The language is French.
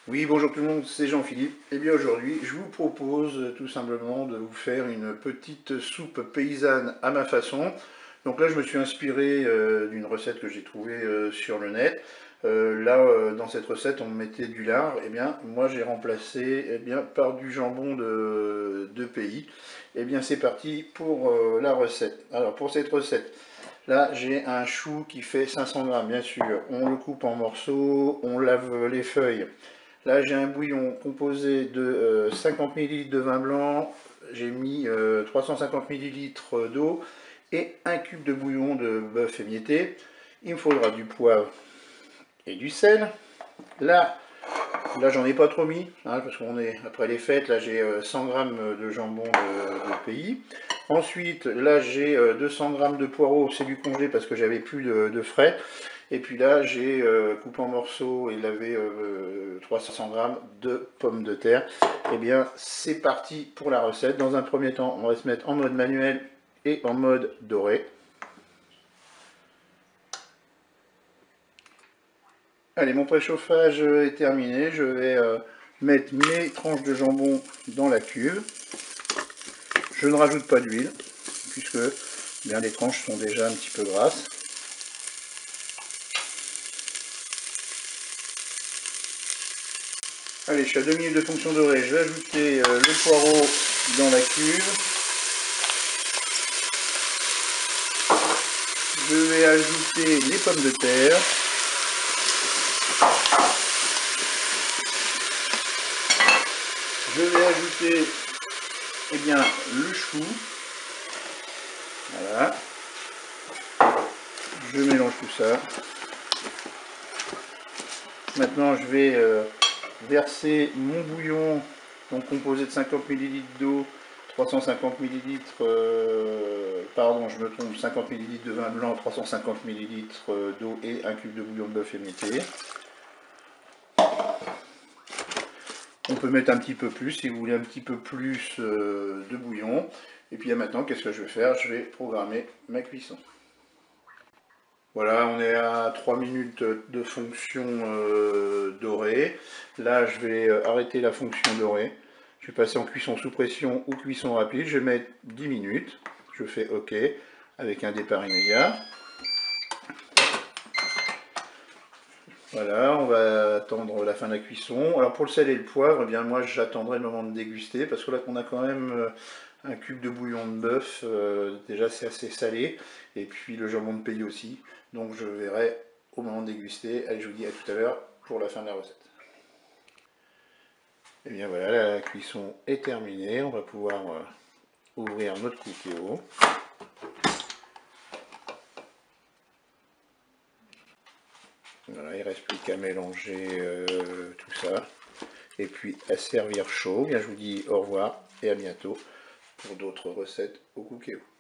Oui, bonjour tout le monde, c'est Jean-Philippe. Et bien aujourd'hui, je vous propose tout simplement de vous faire une petite soupe paysanne à ma façon. Donc là, je me suis inspiré d'une recette que j'ai trouvée sur le net. Dans cette recette, on mettait du lard. Et bien, moi, j'ai remplacé par du jambon de pays. Et bien, c'est parti pour la recette. Alors, pour cette recette, là, j'ai un chou qui fait 500 grammes, bien sûr. On le coupe en morceaux, on lave les feuilles. Là, j'ai un bouillon composé de 50 ml de vin blanc, j'ai mis 350 ml d'eau et un cube de bouillon de bœuf émietté. Il me faudra du poivre et du sel. Là, j'en ai pas trop mis, hein, parce qu'on est après les fêtes. Là, j'ai 100 g de jambon de pays. Ensuite, là, j'ai 200 g de poireaux, c'est du congelé parce que j'avais plus de frais. Et puis là, j'ai coupé en morceaux et lavé 300 g de pommes de terre. Et bien, c'est parti pour la recette. Dans un premier temps, on va se mettre en mode manuel et en mode doré. Allez, mon préchauffage est terminé. Je vais mettre mes tranches de jambon dans la cuve. Je ne rajoute pas d'huile, puisque bien, les tranches sont déjà un petit peu grasses. Allez, je suis à 2 minutes de fonction dorée. Je vais ajouter le poireau dans la cuve. Je vais ajouter les pommes de terre. Je vais ajouter le chou. Voilà. Je mélange tout ça. Maintenant, je vais verser mon bouillon, donc composé de 50 ml d'eau, 350 ml, pardon, je me trompe, 50 ml de vin blanc, 350 ml d'eau et un cube de bouillon de bœuf émietté. On peut mettre un petit peu plus si vous voulez un petit peu plus de bouillon. Et puis maintenant, qu'est-ce que je vais faire? Je vais programmer ma cuisson. Voilà, on est à 3 minutes de fonction dorée. Là, je vais arrêter la fonction dorée. Je vais passer en cuisson sous pression ou cuisson rapide. Je vais mettre 10 minutes. Je fais OK avec un départ immédiat. Voilà, on va attendre la fin de la cuisson. Alors pour le sel et le poivre, eh bien moi j'attendrai le moment de déguster parce que là qu'on a quand même un cube de bouillon de bœuf, déjà c'est assez salé, et puis le jambon de pays aussi. Donc je verrai au moment de déguster. Allez, je vous dis à tout à l'heure pour la fin de la recette. Et bien voilà, la cuisson est terminée. On va pouvoir ouvrir notre cookéo. Voilà, il ne reste plus qu'à mélanger tout ça. Et puis à servir chaud. Bien, je vous dis au revoir et à bientôt pour d'autres recettes au cookéo.